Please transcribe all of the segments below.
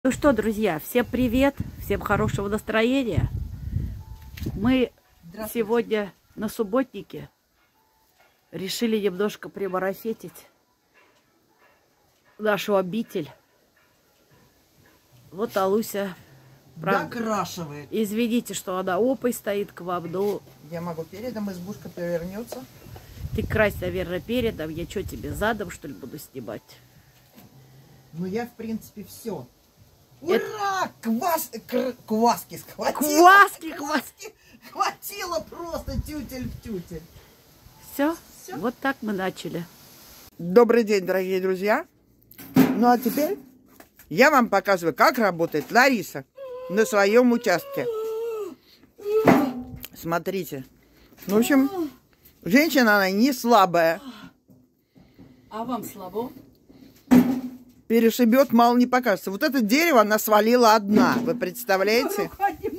Ну что, друзья, всем привет, всем хорошего настроения. Мы сегодня на субботнике решили немножко примарафетить нашу обитель. Вот Алуся, правда, докрашивает. Извините, что она опой стоит к вам, но... Я могу передом, избушка перевернется. Ты крась, наверное, передом. Я что, тебе задом, что ли, буду снимать? Ну, я, в принципе, все. Ура! Кваски схватила! Кваски! Хватило просто тютель в тютель. Все, вот так мы начали. Добрый день, дорогие друзья. Ну, а теперь я вам показываю, как работает Лариса на своем участке. Смотрите. В общем, женщина, она не слабая. А вам слабо? Перешибет, мало не покажется. Вот это дерево она свалила одна. Вы представляете?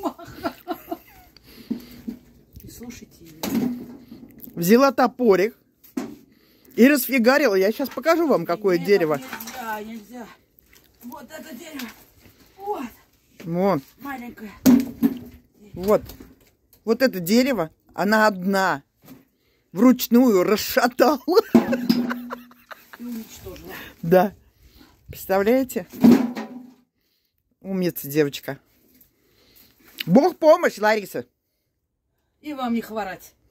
Слушайте ее. Взяла топорик и расфигарила. Я сейчас покажу вам, какое дерево. Нельзя. Вот это дерево. Вот. Вот. Маленькое. Вот. Вот это дерево, она одна. Вручную расшатала. И уничтожила. Да. Представляете? Умница девочка. Бог помощь, Лариса. И вам не хворать.